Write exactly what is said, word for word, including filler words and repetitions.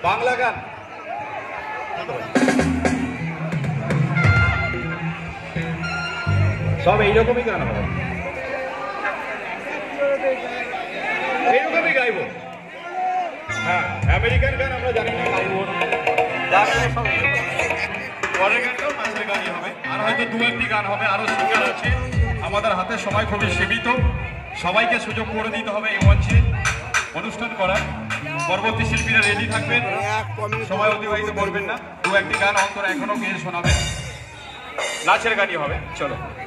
বাংলা গান সব এইরকমই গান হবে, এইরকমই গাইব। হ্যাঁ, আমেরিকান গান আমরা জানি না, গাইব সব পরের গানটাও নাচের গানই হবে। আর হয়তো দু একটি গান হবে, আরো সিঙ্গার আছে। আমাদের হাতে সময় খুবই সীমিত, সবাইকে সুযোগ করে দিতে হবে এই মঞ্চে অনুষ্ঠান করার। পরবর্তী শিল্পীরা রেডি থাকবেন, সময় অতিবাহিত করবেন না। দু একটি গান অন্তর এখনো গিয়ে শোনাবেন, নাচের গানই হবে। চলো।